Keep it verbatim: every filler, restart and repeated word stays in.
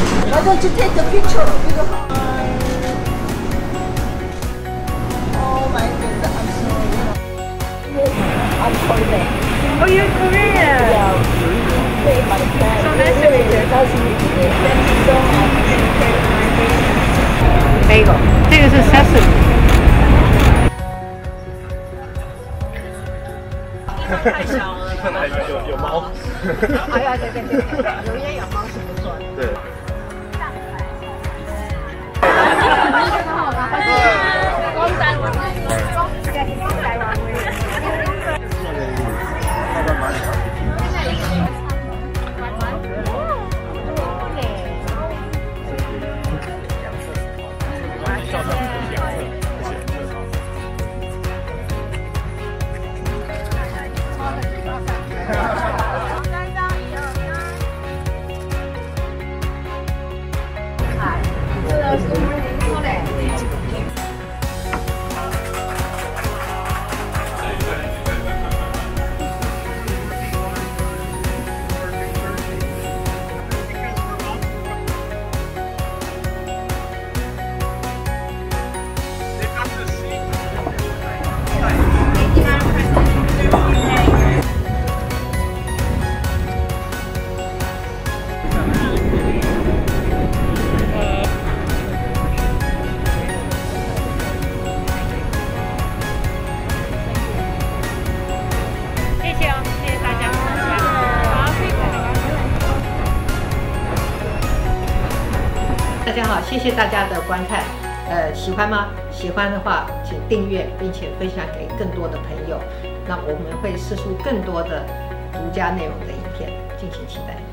Why don't you take a picture with the Oh my goodness, I'm sorry. I'm Korean. Oh, you're Korean? Yeah, played by the band. So nice to meet you. Nice to meet you. Thank you so much. Bagel. 这个是 sesame。 太小了， 有有猫。 哎呀，对对对，有烟有猫是不错的。 对。 光大王，光自己光大王會。 大家好，谢谢大家的观看。呃，喜欢吗？喜欢的话，请订阅，并且分享给更多的朋友。那我们会释出更多的独家内容的影片，敬请期待。